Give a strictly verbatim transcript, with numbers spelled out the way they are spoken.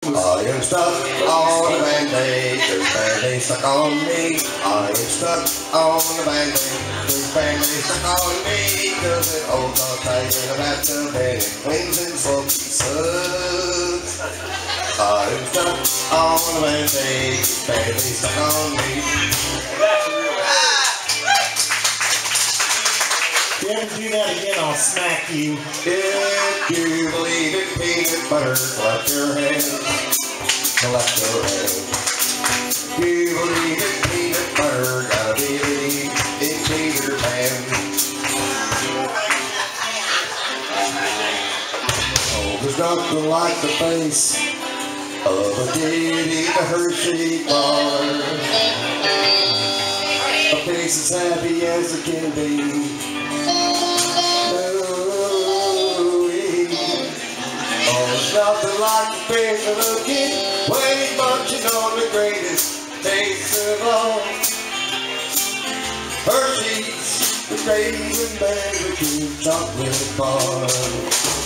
I am stuck on a band-aid, there's band-aid stuck on me. I am stuck on a band-aid, there's band-aid stuck on me. Cause it holds all tight in a bathtub and it cleans and smoky suds. I am stuck on a band-aid, there's band-aid stuck on me. If you ever do that again, I'll smack you. If you believe in peanut butter, clap your hands. Clap your hands. If you believe in peanut butter, gotta believe in Peter Pan. Oh, there's nothing like the face of a kid eating a Hershey bar. A face as happy as it can be. Nothing like the face of a kid when he's munching on the greatest taste of all. Hershey's, the Raven Berry chocolate bar.